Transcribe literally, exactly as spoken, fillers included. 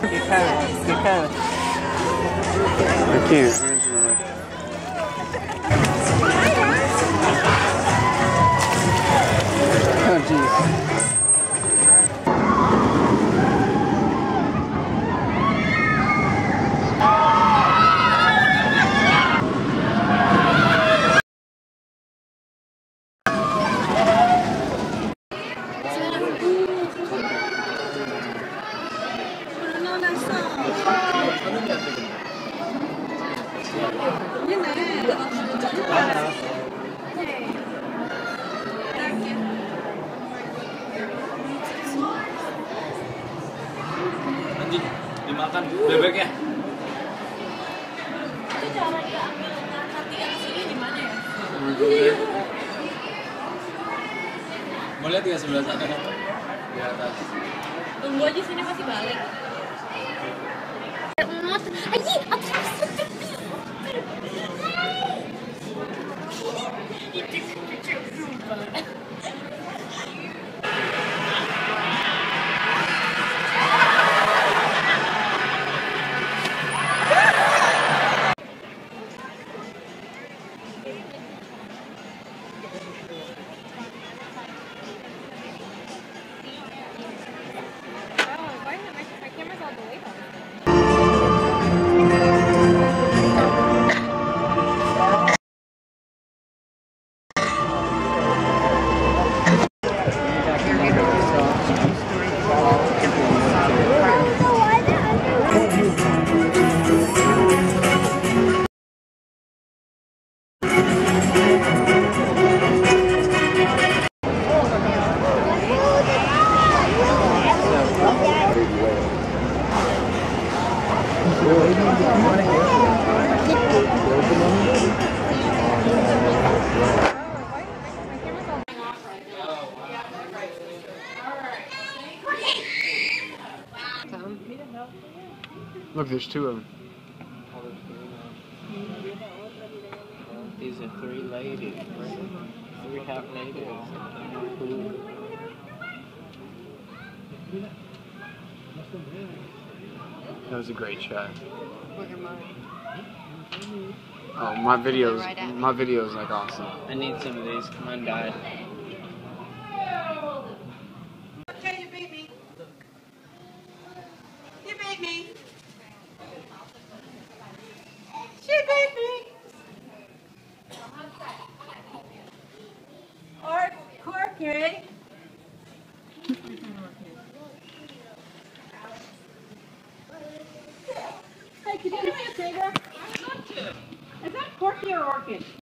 You can't. You can't. I can't. Oh, jeez. Nanti dimakan bebeknya. Itu cara dia ambil hati aslinya di mana ya? Mau lihat ya sebelah sana? Di atas. Tunggu aja sini pasti balik. Aji, apa Look, there's two of them. These are three ladies, three half natives. That was a great shot. Oh, my videos, my videos like awesome. I need some of these. Mine died. Okay, you beat me. You beat me. She beat me. Or Corky. Hey, can you do me a favor? Is that Corky or Orchid?